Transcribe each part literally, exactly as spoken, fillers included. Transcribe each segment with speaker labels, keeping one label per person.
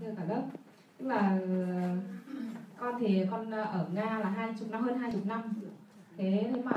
Speaker 1: cho cả lớp. Tức là con thì con ở Nga là hai chục năm, hơn hai chục năm. Thế nhưng mà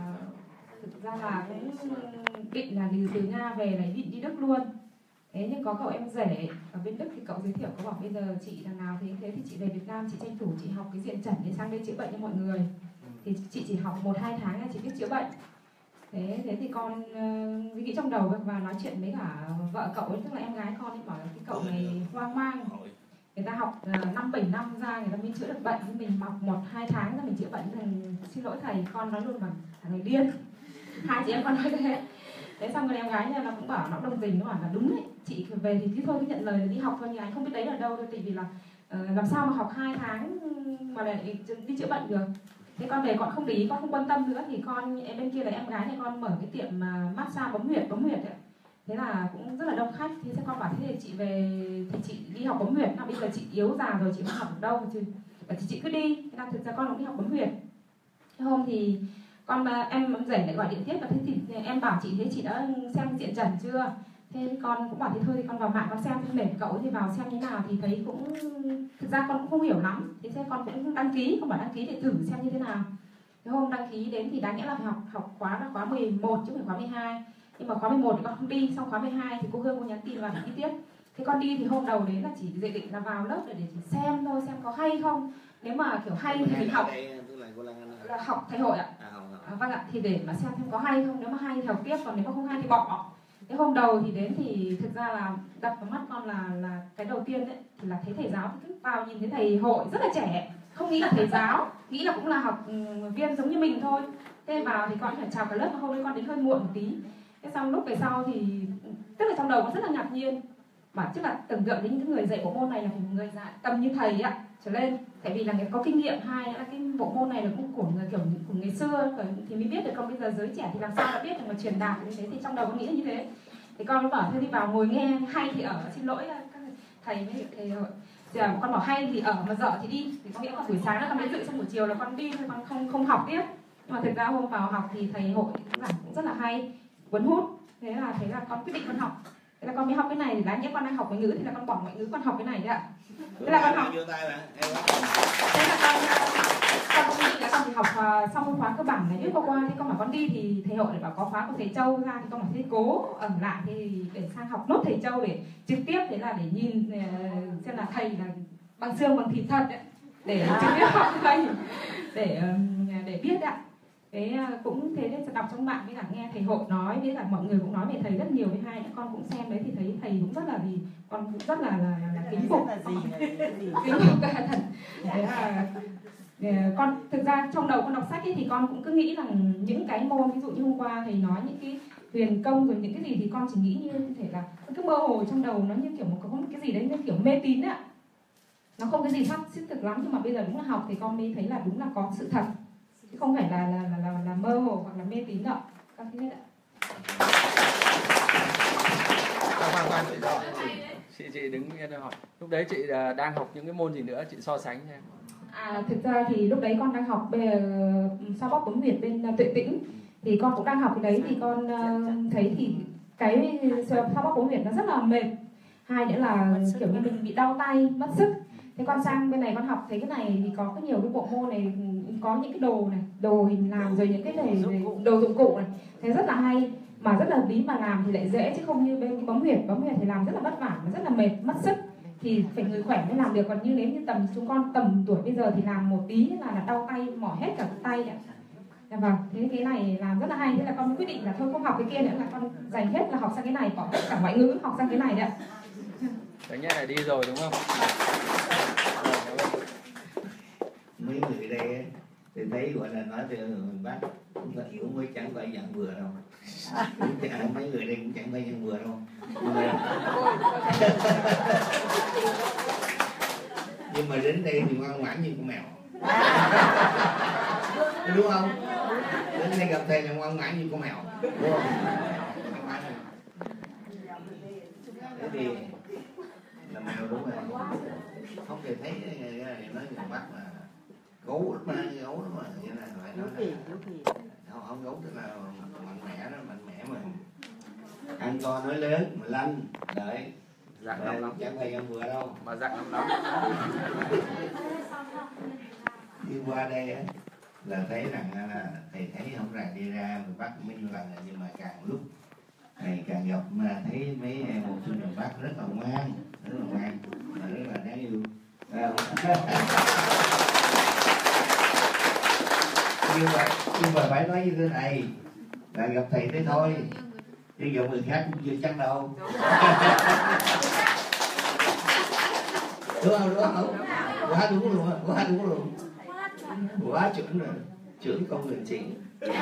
Speaker 1: thực ra là cũng định là đi từ Nga về này định đi Đức luôn. Thế nhưng có cậu em rể ở bên Đức thì cậu giới thiệu, có bảo bây giờ chị đằng nào thế thế thì chị về Việt Nam chị tranh thủ chị học cái diện chẩn để sang đây chữa bệnh cho mọi người. Thì chị chỉ học một hai tháng là chị biết chữa bệnh. Thế thế thì con uh, nghĩ trong đầu và nói chuyện với cả vợ cậu ấy, tức là em gái con ấy, bảo là cái cậu này hoang mang. Người ta học năm bảy năm ra người ta mới chữa được bệnh, mình học một hai tháng ra mình chữa bệnh. Thằng xin lỗi thầy, con nói luôn mà thằng này điên. Hai chị em con nói thế. Thế xong rồi em gái nhà nó cũng bảo, nó đồng tình, nó bảo là đúng đấy, chị về thì cứ thôi cứ nhận lời là đi học thôi, nhưng anh không biết đấy là đâu thôi, tại vì là uh, làm sao mà học hai tháng mà lại đi chữa bệnh được. Thế con về con không để ý, con không quan tâm nữa, thì con em bên kia là em gái nhà con mở cái tiệm uh, massage bấm huyệt bấm huyệt ấy. Thế là cũng rất là đông khách. Thế con bảo thế thì chị về thì chị đi học bấm huyệt, là bây giờ chị yếu già rồi chị không học được đâu chứ, thì chị cứ đi. Thế là thực ra con cũng đi học bấm huyệt. Cái hôm thì con em rể lại gọi điện tiếp và thế thì em bảo chị, thế chị đã xem diện trần chưa? Thế con cũng bảo thế thôi thì con vào mạng con xem, để cậu thì vào xem như nào thì thấy cũng thực ra con cũng không hiểu lắm. Thế thế con cũng đăng ký, con bảo đăng ký để thử xem như thế nào. Cái hôm đăng ký đến thì đáng nghĩa là phải học học khóa là khóa mười một chứ không phải khóa mười hai. Nhưng mà khóa mười một thì con không đi, xong khóa mười hai thì cô Hương cô nhắn tin là để đi tiếp. Thế con đi thì hôm đầu đến là chỉ dự định là vào lớp để, để chỉ xem thôi, xem có hay không. Nếu mà kiểu hay thì mình học là học thầy hội ạ. À, vâng ạ, thì để mà xem xem có hay không, nếu mà hay thì học tiếp, còn nếu mà không hay thì bỏ. Cái hôm đầu thì đến thì thực ra là đập vào mắt con là là cái đầu tiên đấy thì là thấy thầy giáo, thì vào nhìn thấy thầy hội rất là trẻ, không nghĩ là thầy giáo, nghĩ là cũng là học viên giống như mình thôi. Thế vào thì con phải chào cả lớp, mà hôm nay con đến hơi muộn một tí. Thế xong lúc về sau thì tức là trong đầu con rất là ngạc nhiên, mà tức là tưởng tượng đến những người dạy bộ môn này là phải một người dạy tầm như thầy ạ trở lên, tại vì là người có kinh nghiệm. Hai là cái bộ môn này là cũng của người kiểu của ngày xưa thì mới biết được, còn bây giờ giới trẻ thì làm sao đã biết được mà truyền đạt như thế. Thì trong đầu con nghĩ như thế. Thì con mới bảo thôi đi vào ngồi nghe, hay thì ở, xin lỗi các thầy với thầy rồi. Giờ con bảo hay thì ở, mà dở thì đi. Thì có nghĩa là buổi sáng là con đến dự, xong buổi chiều là con đi thôi, con không không học tiếp. Nhưng mà thực ra hôm vào học thì thầy hội cũng giảng cũng rất là hay, cuốn hút. Thế là thế là con quyết định con học. Thế là con mới học cái này, thì đáng nhẽ con đang học ngoại ngữ thì là con bỏ ngoại ngữ con học cái này đấy ạ. Thế là con học. Thế là con con cũng nghĩ là con thì học uh, xong khóa cơ bản này biết qua qua. Thì con bảo con đi thì thầy hội lại bảo có khóa của thầy Châu ra, thì con bảo thế cố ở lại thì để sang học nốt thầy Châu để trực tiếp, thế là để nhìn uh, xem là thầy là bằng xương bằng thịt thật đấy, để trực tiếp học thầy để uh, để biết ạ. Thế cũng thế nên đọc trong mạng với cả nghe thầy hội nói, với cả mọi người cũng nói về thầy rất nhiều. Với hai con cũng xem đấy thì thấy thầy cũng rất là gì, con cũng rất là là, là, là kính phục, kính phục cả thần. Thế là con thực ra trong đầu con đọc sách ấy, thì con cũng cứ nghĩ rằng những cái môn, ví dụ như hôm qua thầy nói những cái huyền công rồi những cái gì thì con chỉ nghĩ như thể là cứ mơ hồ trong đầu, nó như kiểu một có một cái gì đấy như kiểu mê tín ạ, nó không cái gì xác thực lắm. Nhưng mà bây giờ đúng là học thì con mới thấy là đúng là có sự thật, chứ không phải là là là là, là mơ hồ hoặc là mê tín đâu. Con thấy đấy ạ.
Speaker 2: Khoan khoan chị, chị chị đứng yên hỏi. Lúc đấy chị đang học những cái môn gì nữa, chị so sánh nha.
Speaker 1: À, thực ra thì lúc đấy con đang học về sao bóp bấm huyệt bên Tuệ Tĩnh, thì con cũng đang học cái đấy. Thì con uh, thấy thì cái sao bóp bấm huyệt nó rất là mệt. Hai nữa là kiểu như mình bị đau tay, mất sức. Thế con sang bên này con học thấy cái này thì có cái nhiều cái bộ môn này, có những cái đồ này, đồ hình làm rồi những cái này, đồ dụng cụ này, thế rất là hay mà rất là bí, mà làm thì lại dễ, chứ không như bên cái bấm huyệt. Bấm huyệt thì làm rất là vất vả và rất là mệt, mất sức, thì phải người khỏe mới làm được. Còn như nếu như tầm chúng con tầm tuổi bây giờ thì làm một tí là là đau tay, mỏi hết cả tay ạ. Dạ vâng, thế cái này làm rất là hay. Thế là con mới quyết định là thôi không học cái kia nữa, là con dành hết là học sang cái này, bỏ hết cả ngoại ngữ học sang cái này đấy ạ.
Speaker 2: Đấy nhá, là đi rồi đúng không?
Speaker 3: Mấy người đây ấy, thì thấy gọi là nói từ bác cũng thật cũng mới chẳng phải dạng vừa đâu. Chẳng, mấy người đây cũng chẳng phải dạng vừa đâu. Nhưng mà, nhưng mà đến đây thì ngoan ngoãn như con mèo. Đúng không? Đến đây gặp thầy là ngoan ngoãn như con mèo. Đúng không? Thế thì là mèo đúng rồi. Không thể thấy nói người Bắc là gấu lắm mà, gấu lắm mà, vậy là phải nói là không, không gấu tức là mạnh mẽ đó, mạnh mẽ mà ăn to nói lớn mà lanh, đấy
Speaker 2: Dạng lắm lắm.
Speaker 3: Chẳng phải em vừa đâu.
Speaker 2: Mà dạng lắm lắm.
Speaker 3: Đi qua đây á là thấy rằng là thầy thấy không ràng đi ra miền Bắc mấy nhiêu lần rồi, nhưng mà càng lúc thầy càng gặp mà thấy mấy em một sinh miền Bắc rất là ngoan, rất là ngoan và rất là đáng yêu. nhưng mà nhưng mà phải nói như thế này là gặp thầy thế thôi, chứ gặp người khác cũng chưa chắc đâu. Đúng không? Đúng không? Quá đúng luôn, quá đúng luôn, quá chuẩn rồi, trưởng công người chính.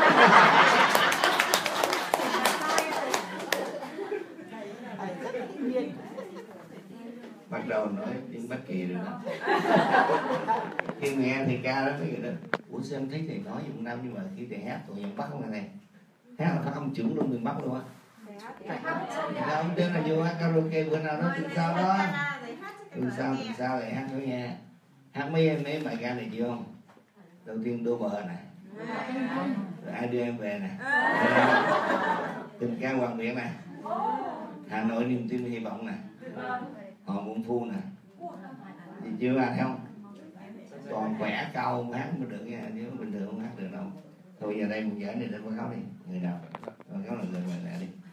Speaker 3: Bắt đầu nói tiếng Bắc Kỳ rồi đó. Khi nghe thầy ca đó mấy người đó, ủa sao em thấy thầy nói giọng Nam nhưng mà khi thầy hát tụi miền Bắc không là này, hát là phát âm chuẩn luôn miền Bắc luôn á. Không tên là vô hát karaoke bữa nào đó từ sao đó, từ sao từ sao lại hát cho nghe, hát mấy mấy bài ca này chịu không? Đầu tiên Đô Bờ này, rồi Ai Đưa Em Về này, Tình Ca Hoàng Miện này, Hà Nội Niềm Tin Hy Vọng này, Họ Muộn Phu nè, gì chưa anh không? Còn khỏe cao không hát mới được nha, nếu bình thường không hát được đâu. Thôi giờ đây một giải này lên quảng cáo đi, người nào quảng cáo là người này đi.